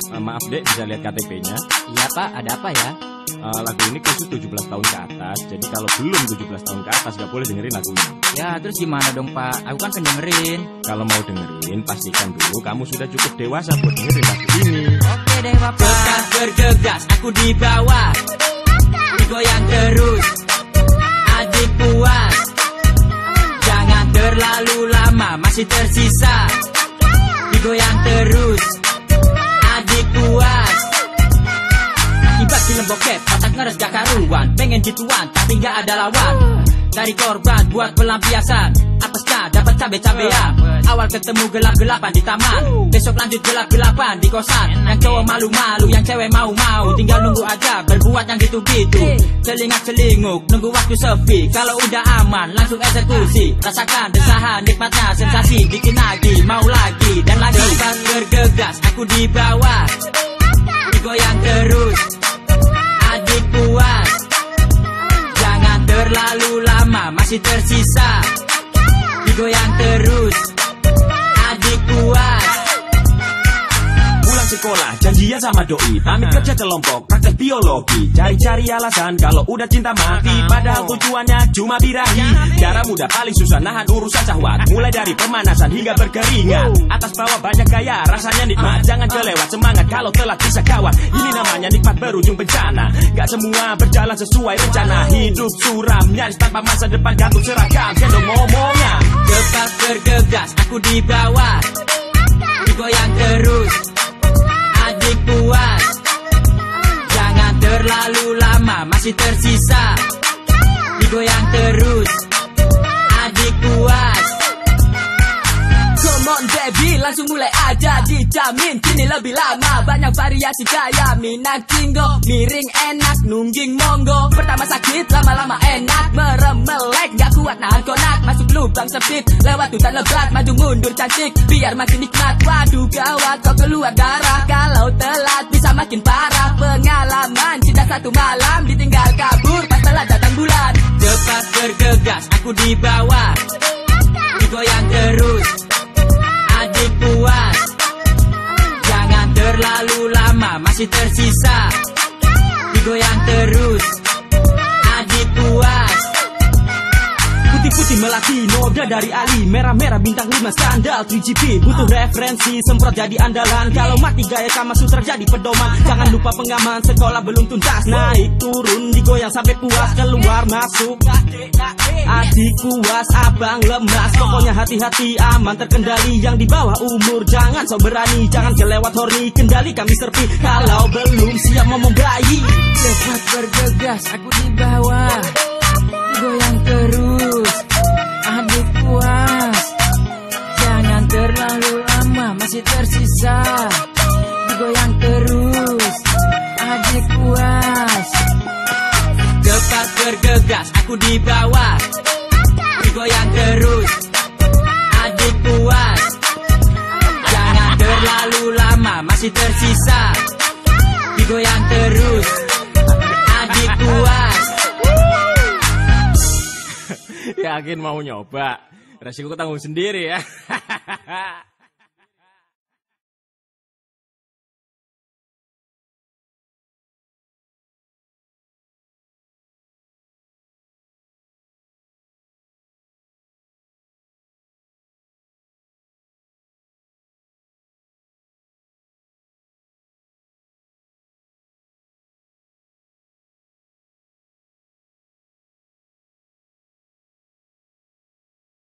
Maaf dek, bisa lihat KTP-nya? Iya pak, ada apa ya? Lagu ini khusus 17 tahun ke atas. Jadi kalau belum 17 tahun ke atas gak boleh dengerin lagunya. Ya terus gimana dong pak? Aku kan pendengerin. Kalau mau dengerin, pastikan dulu kamu sudah cukup dewasa buat dengerin lagu ini. Oke deh bapak. Gegas bergegas, aku di bawah. Digoyang terus, adik puas. Jangan terlalu lama, masih tersisa. Digoyang terus, adik puas. Ibat film bokep, otak ngeres gak karuan. Pengen gituan, tapi gak ada lawan. Dari korban buat pelampiasan, apesnya dapat cabe-cabean. Awal ketemu gelap-gelapan di taman, besok lanjut gelap-gelapan di kosan. Yang cowok malu-malu, yang cewek mau-mau. Tinggal nunggu aja, berbuat yang gitu-gitu. Celingak-celinguk, nunggu waktu sepi. Kalau udah aman, langsung eksekusi. Rasakan desahan, nikmatnya sensasi. Bikin lagi, mau lagi, dan lagi. Gegas bergegas, aku di bawah. Digoyang terus, adik puas. Jangan terlalu lama, masih tersisa. Digoyang terus, adik puas. Pulang sekolah, janjian sama doi. Pamit kerja kelompok, praktek biologi. Cari-cari alasan kalau udah cinta mati. Padahal tujuannya cuma birahi. Darah muda paling susah nahan urusan syahwat. Mulai dari pemanasan hingga berkeringat. Atas bawah banyak gaya, rasanya nikmat. Jangan kelewat semangat kalau telat bisa kawat. Ini namanya nikmat berujung bencana. Gak semua berjalan sesuai rencana. Hidup suram, nyaris tanpa masa depan. Gantung seragam, gendong ngomongnya. Gegas bergegas, aku di bawah. Digoyang terus, adik puas. Jangan terlalu lama, masih tersisa. Digoyang terus, adik puas. Come on baby, langsung mulai aja. Dijamin kini lebih lama. Banyak variasi gaya, minang tinggo, miring enak, nungging monggo. Pertama sakit, lama-lama enak. Meremelek, gak kuat nahan konak. Masuk lubang sempit, lewat hutan lebat. Maju mundur cantik, biar makin nikmat. Waduh gawat, kau keluar darah. Kalau telat bisa makin parah. Pengalaman cinta satu malam, ditinggal kabur pas telah datang bulan. Cepat bergegas, aku di bawah. Digoyang terus, adik puas. Jangan terlalu lama, masih tersisa. Digoyang terus, adik puas. Putih-putih melati, noda dari Ali. Merah-merah bintang 5 skandal 3GP. Butuh referensi, semprot jadi andalan. Kalau mati gaya Kama Sutra jadi pedoman. Jangan lupa pengaman, sekolah belum tuntas. Naik turun, digoyang sampai puas. Keluar masuk, adik puas, abang lemas. Pokoknya hati-hati, aman terkendali. Yang di bawah umur, jangan sok berani. Jangan kelewat horny, kendali kami serpi. Kalau belum siap ngomong bayi. Cepat bergegas, aku di bawah. Goyang terus, adik puas. Jangan terlalu lama, masih tersisa. Digoyang terus, adik puas. Cepat bergegas, aku di bawah. Digoyang terus, adik puas. Jangan terlalu lama, masih tersisa. Digoyang terus, adik puas. Yakin mau nyoba? Resiko tanggung sendiri ya.